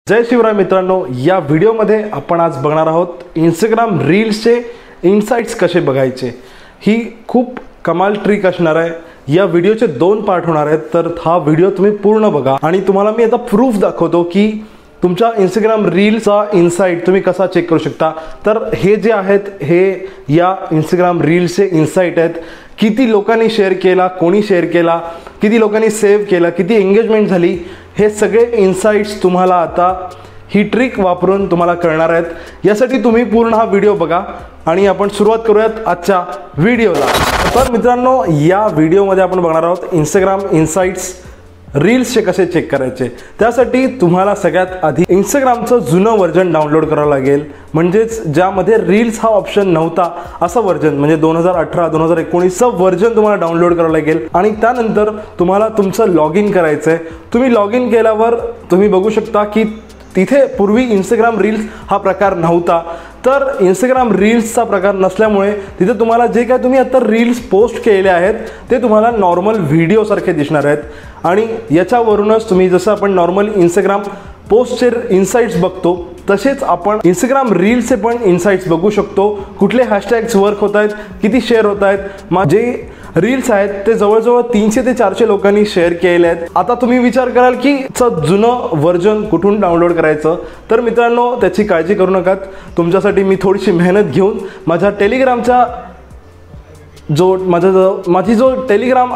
जय शिवराय मित्रांनो, या व्हिडिओमध्ये आपण आज बघणार आहोत इंस्टाग्राम रील्सचे इनसाइट्स कसे बघायचे। ही खूप कमाल ट्रिक असणार आहे। या व्हिडिओचे दोन पार्ट होणार आहेत, तर हा व्हिडिओ तुम्ही पूर्ण बघा आणि तुम्हाला मी आता प्रूफ दाखवतो की तुमच्या इंस्टाग्राम रील्सचा इनसाइट तुम्ही कसा चेक करू शकता। तर हे जे आहेत हे या इंस्टाग्राम रील्सचे इनसाइट आहेत। किती लोकांनी शेअर केला, कोणी शेअर केला, किती लोकांनी सेव्ह केला, किती एंगेजमेंट झाली, हे सगळे इनसाइट्स तुम्हाला आता ही ट्रिक वापरून तुम्हाला कळणार आहेत। यासाठी तुम्ही पूर्ण हा व्हिडिओ बघा आणि आपण सुरुवात करूयात आजच्या व्हिडिओला। तर मित्रांनो, या व्हिडिओमध्ये आपण बघणार आहोत इंस्टाग्राम इनसाइट्स रील्सचे कसे चेक करायचे। त्यासाठी तुम्हाला सगळ्यात आधी इंस्टाग्रामचं जुनं व्हर्जन डाउनलोड करावं लागेल, म्हणजेच ज्यामध्ये रील्स हा ऑप्शन नव्हता असं व्हर्जन, म्हणजे 2018-2019चं व्हर्जन तुम्हाला डाउनलोड करावं लागेल। आणि त्यानंतर तुम्हाला तुमचं लॉग इन करायचं आहे। तुम्ही लॉग इन केल्यावर तुम्ही बघू शकता की तिथे पूर्वी इंस्टाग्राम रील्स हा प्रकार नव्हता। तर इंस्टाग्राम रील्सचा प्रकार नसल्यामुळे तिथे तुम्हाला जे काय तुम्ही आता रील्स पोस्ट केले आहेत ते तुम्हाला नॉर्मल व्हिडिओ सारखे दिसणार आहेत। आणि याच्यावरूनच तुम्ही जसं आपण नॉर्मल इंस्टाग्राम पोस्टचे इनसाइट्स बघतो तसेच आपण इंस्टाग्राम रील्सचे पण इनसाइट्स बघू शकतो। कुठले हॅशटॅग्स वर्क होत आहेत, किती शेअर होत आहेत, जे रील्स आहेत ते जवळजवळ 300 ते 400 लोकांनी शेअर केले आहेत। आता तुम्ही विचार कराल की जुनं व्हर्जन कुठून डाउनलोड करायचं। तर मित्रांनो, त्याची काळजी करू नका। तुमच्यासाठी मी थोडीशी मेहनत घेऊन माझ्या टेलिग्रामचा माझी जो टेलिग्राम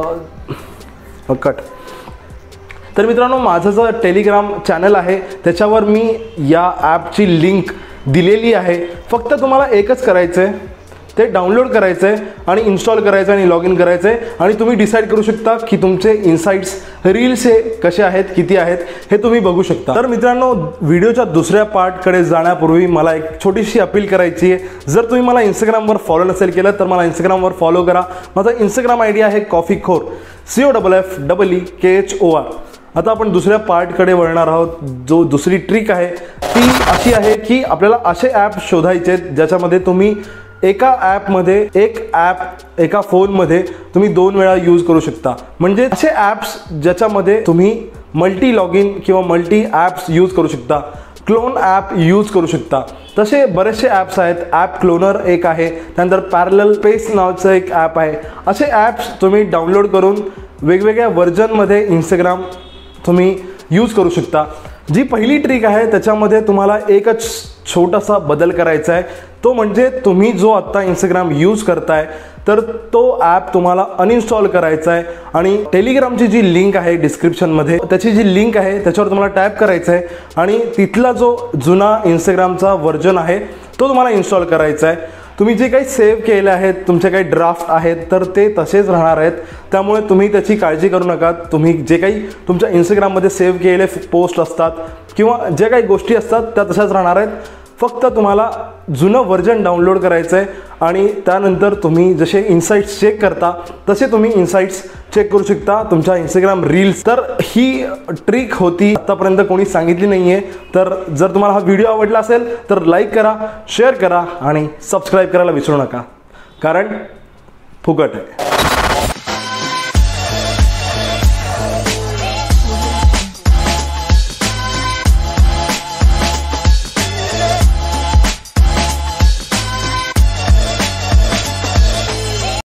तर मित्रांनो, माझं जो टेलिग्राम चॅनल आहे त्याच्यावर मी या ॲपची लिंक दिलेली आहे। फक्त तुम्हाला एकच करायचं आहे, ते डाउनलोड करायचं आहे आणि इन्स्टॉल करायचं आणि लॉग इन करायचं आहे। आणि तुम्ही डिसाईड करू शकता की तुमचे इनसाइट्स रील्स हे कसे आहेत, किती आहेत हे तुम्ही बघू शकता। तर मित्रांनो, व्हिडिओच्या दुसऱ्या पार्टकडे जाण्यापूर्वी मला एक छोटीशी अपील करायची आहे। जर तुम्ही मला इंस्टाग्रामवर फॉलो नसेल केलं तर मला इंस्टाग्रामवर फॉलो करा। माझा इंस्टाग्राम आयडी आहे कॉफीखोर, COFFEEKHOR। आता आपण दुसऱ्या पार्टकडे वळणार आहोत। जो दुसरी ट्रिक आहे ती अशी आहे की आपल्याला असे ॲप शोधायचे आहेत ज्याच्यामध्ये तुम्ही एका ॲपमध्ये एका फोनमध्ये तुम्ही 2 वेळा यूज करू शकता। म्हणजे असे ॲप्स ज्याच्यामध्ये तुम्ही मल्टी लॉग इन किंवा मल्टी ॲप्स यूज करू शकता, क्लोन ॲप यूज करू शकता। तसे बरेचसे ॲप्स आहेत। ॲप क्लोनर एक आहे, त्यानंतर पॅरलल पेस नावाचं एक ॲप आहे। असे ॲप्स तुम्ही डाउनलोड करून वेगवेगळ्या व्हर्जनमध्ये इंस्टाग्राम तुम्ही यूज करू शकता। जी पहिली ट्रिक आहे त्याच्यामध्ये तुम्हाला एकच छोटासा बदल करायचा आहे, तो म्हणजे तुम्ही जो आत्ता इंस्टाग्राम यूज करताय तर तो ॲप तुम्हाला अनइन्स्टॉल करायचा आहे। आणि टेलिग्रामची जी लिंक आहे डिस्क्रिप्शनमध्ये, त्याची जी लिंक आहे त्याच्यावर तुम्हाला टॅप करायचं आहे आणि तिथला जो जुना इंस्टाग्रामचा व्हर्जन आहे तो तुम्हाला इन्स्टॉल करायचा आहे। तुम्ही जे काही सेव्ह केले आहेत, तुमचे काही ड्राफ्ट आहेत तर ते तसेच राहणार आहेत, त्यामुळे तुम्ही त्याची काळजी करू नका। तुम्ही जे काही तुमच्या इंस्टाग्राममध्ये सेव्ह केलेले पोस्ट असतात किंवा जे काही गोष्टी असतात त्या तशाच राहणार आहेत। फक्त तुम्हाला जुनं व्हर्जन डाउनलोड करायचं आहे आणि त्यानंतर तुम्ही जसे इनसाइट्स चेक करता तसे तुम्ही इनसाइट्स चेक करू शकता तुमच्या इंस्टाग्राम रील्स। तर ही ट्रिक होती, आतापर्यंत कोणी सांगितली नाही आहे। तर जर तुम्हाला हा व्हिडिओ आवडला असेल तर लाईक करा, शेअर करा आणि सबस्क्राईब करायला विसरू नका, कारण फुकट आहे।